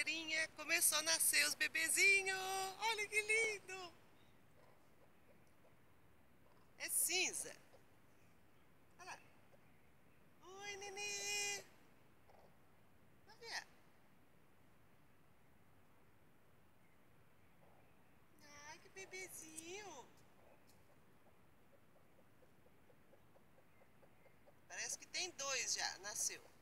galerinha, começou a nascer os bebezinhos. Olha que lindo. É cinza. Olha lá. Oi, nenê. Vai ver. Ai, que bebezinho. Parece que tem dois já, nasceu.